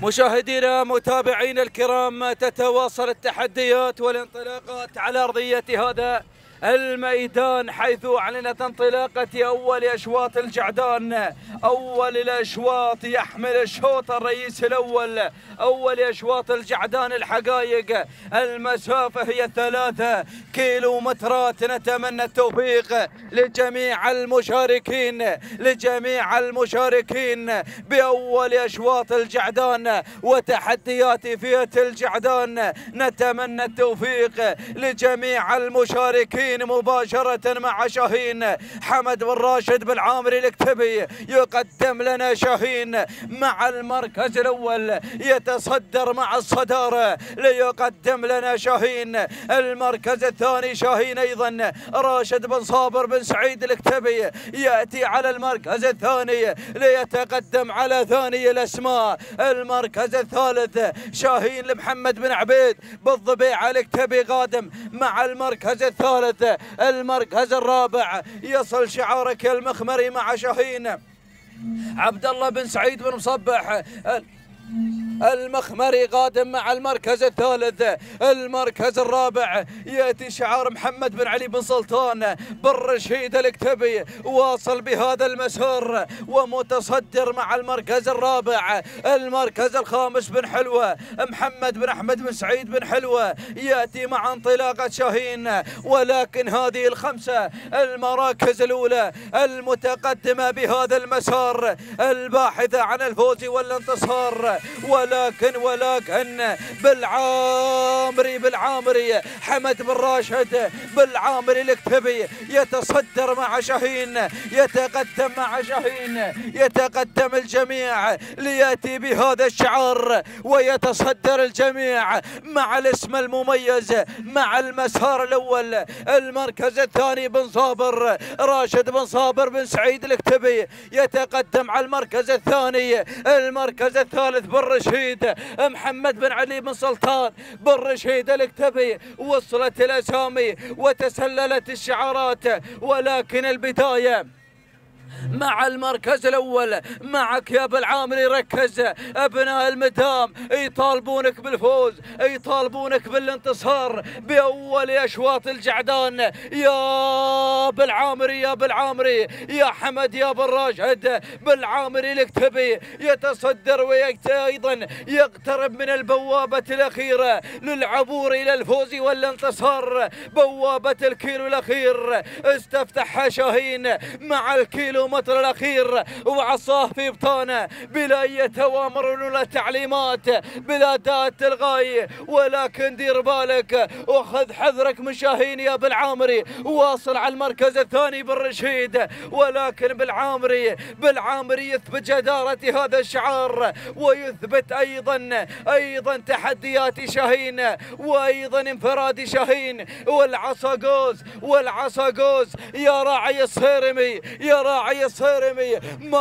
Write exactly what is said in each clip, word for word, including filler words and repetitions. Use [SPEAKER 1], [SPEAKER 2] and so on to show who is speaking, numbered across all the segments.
[SPEAKER 1] مشاهدينا متابعينا الكرام، تتواصل التحديات والانطلاقات على أرضية هذا الميدان، حيث أعلنت انطلاقة أول أشواط الجعدان. أول الأشواط يحمل الشوط الرئيس الأول، أول أشواط الجعدان الحقائق. المسافة هي ثلاثة كيلومترات. نتمنى التوفيق لجميع المشاركين لجميع المشاركين بأول أشواط الجعدان وتحديات فئة الجعدان. نتمنى التوفيق لجميع المشاركين مباشرة مع شاهين. حمد بن راشد بالعامري الكتبي يقدم لنا شاهين مع المركز الأول، يتصدر مع الصدارة ليقدم لنا شاهين. المركز الثاني شاهين أيضا راشد بن صابر بن سعيد الكتبي يأتي على المركز الثاني ليتقدم على ثاني الأسماء. المركز الثالث شاهين لمحمد بن عبيد بالضبيعة الكتبي قادم مع المركز الثالث. المركز الرابع يصل شعارك المخمري مع شاهين عبد الله بن سعيد بن مصبح المخمري قادم مع المركز الثالث. المركز الرابع يأتي شعار محمد بن علي بن سلطان بن رشيد الكتبي واصل بهذا المسار ومتصدر مع المركز الرابع. المركز الخامس بن حلوة محمد بن أحمد بن سعيد بن حلوة يأتي مع انطلاقة شاهين. ولكن هذه الخمسة المراكز الأولى المتقدمة بهذا المسار الباحثة عن الفوز والانتصار. ولكن ولكن بالعامري بالعامري حمد بن راشد بالعامري الكتبي يتصدر مع شاهين، يتقدم مع شاهين، يتقدم الجميع ليأتي بهذا الشعار ويتصدر الجميع مع الاسم المميز مع المسار الأول. المركز الثاني بن صابر راشد بن صابر بن سعيد الكتبي يتقدم على المركز الثاني. المركز الثالث بن رشيد محمد بن علي بن سلطان بن رشيد الكتبي. وصلت الأسامي وتسللت الشعارات، ولكن البداية مع المركز الأول معك يا بالعامري. ركز، أبناء المدام يطالبونك بالفوز، يطالبونك بالانتصار بأول أشواط الجعدان. يا بالعامري يا بالعامري يا حمد يا بن راشد بالعامري الكتبي يتصدر وأيضا يقترب من البوابة الأخيرة للعبور إلى الفوز والانتصار. بوابة الكيلو الأخير استفتحها شاهين مع الكيلو متر الأخير وعصاه في بطانه بلا أي توامر ولا تعليمات، بلا دات الغاية. ولكن دير بالك وخذ حذرك من شاهين يا بالعامري. واصل على المركز الثاني بالرشيد، ولكن بالعامري بالعامري يثبت جدارة هذا الشعار ويثبت أيضا أيضا تحديات شاهين وأيضا انفراد شاهين. والعصاقوز والعصاقوز يا راعي الصيرمي يا راعي الصيرمي، ما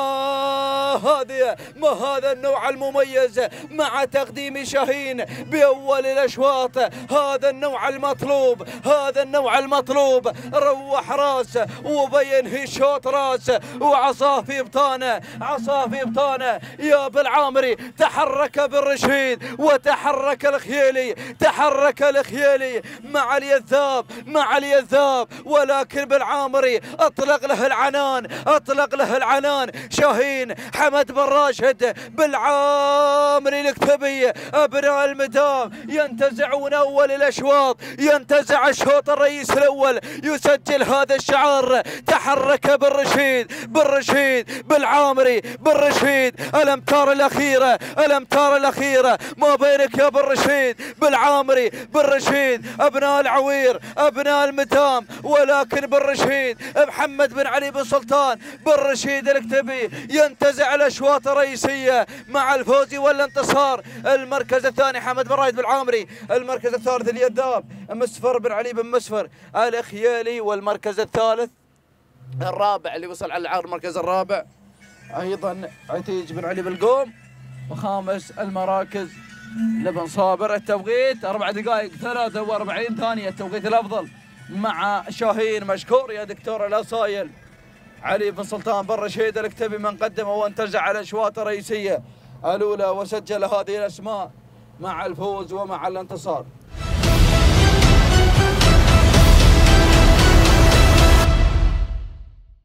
[SPEAKER 1] هذا ما هذا النوع المميز مع تقديم شاهين بأول الأشواط. هذا النوع المطلوب هذا النوع المطلوب. روح راس وبينهي الشوط راس وعصاه في بطانه عصاه في بطانه. يا بالعامري تحرك بالرشيد وتحرك الخيالي تحرك الخيالي مع اليذاب مع اليذاب. ولكن بالعامري أطلق له العنان أطلق له العنان. شاهين حمد بن راشد بالعامري الكتبي أبناء المدام ينتزعون أول الأشواط، ينتزع الشوط الرئيس الأول، يسجل هذا الشعار. تحرك بالرشيد بالرشيد بالعامري بالرشيد. الأمتار الأخيرة الأمتار الأخيرة ما بينك يا بالرشيد بالعامري بالرشيد. أبناء العوير أبناء المدام، ولكن بالرشيد محمد بن علي بن سلطان بن رشيد الكتبي ينتزع الأشواط الرئيسية مع الفوز والانتصار. المركز الثاني حمد بن رايد بالعامري. المركز الثالث اليذاب مسفر بن علي بن مسفر الخيالي. والمركز الثالث الرابع اللي وصل على العار المركز الرابع أيضا عتيج بن علي بالقوم. وخامس المراكز لبن صابر. التوقيت أربع دقائق ثلاثة وأربعين ثانية، التوقيت الأفضل مع شاهين. مشكور يا دكتور الأصايل علي بن سلطان بن رشيد الكتبي من قدم وانتزع الأشواط الرئيسية الأولى وسجل هذه الأسماء مع الفوز ومع الانتصار.